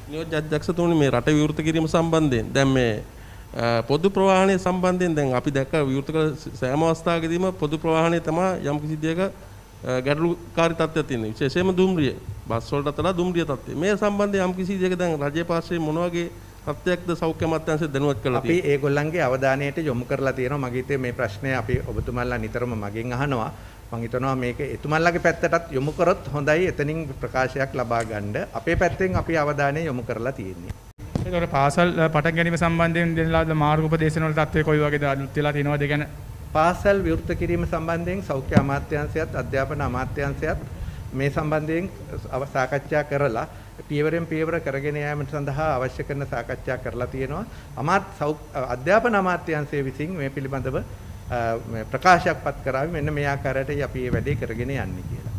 නියෝජ්‍ය අධ්‍යක්ෂතුමනි මේ රට විවෘත කිරීම සම්බන්ධයෙන් දැන් මේ පොදු ප්‍රවාහනය සම්බන්ධයෙන් දැන් අපි දැක්ක විවෘත කළ සෑම අවස්ථාවකදීම පොදු ප්‍රවාහනය තමයි යම් කිසි දෙයක ගැටලුකාරී තත්ත්වයක් තියෙනවා. විශේෂයෙන්ම දුම්රිය බස් වලට වඩා දුම්රිය තත්ත්වය. මේ සම්බන්ධයෙන් යම් කිසි දෙයක දැන් රජයේ පාර්ශ්වයෙන් මොන වගේ තත්ත්වයක්ද සෞඛ්‍ය අමාත්‍යාංශය දැනුවත් කරලා තියෙන්නේ? අපි ඒගොල්ලන්ගේ අවධානයට යොමු කරලා තියෙනවා. මගේ හිතේ මේ ප්‍රශ්නය අපි ඔබතුමාලා නිතරම මගෙන් අහනවා. මම හිතනවා මේක එතුමන්ලගේ පැත්තටත් යොමු කරොත් හොඳයි. එතනින් ප්‍රකාශයක් ලබා ගන්න. අපේ පැත්තෙන් අපි අවධානය යොමු කරලා තියෙන්නේ. ඒතකොට පාසල් පටන් ගැනීම සම්බන්ධයෙන් දෙන මාර්ග උපදේශන වල තත්ත්වය කොයි වගේද අලුත් වෙලා තියෙනවද ගැන පාසල් විවෘත කිරීම සම්බන්ධයෙන් සෞඛ්‍ය අමාත්‍යාංශයත් අධ්‍යාපන අමාත්‍යාංශයත් මේ සම්බන්ධයෙන් සාකච්ඡා කරලා පියවරෙන් පියවර කරගෙන යාම සඳහා අවශ්‍ය කරන සාකච්ඡා කරලා තියෙනවා. අධ්‍යාපන අමාත්‍යාංශය විසින් මේ පිළිබඳව ප්‍රකාශයක් පත් කරાવી මෙන්න මේ ආකාරයට අපි මේ වැඩේ කරගෙන යන්නේ කියලා.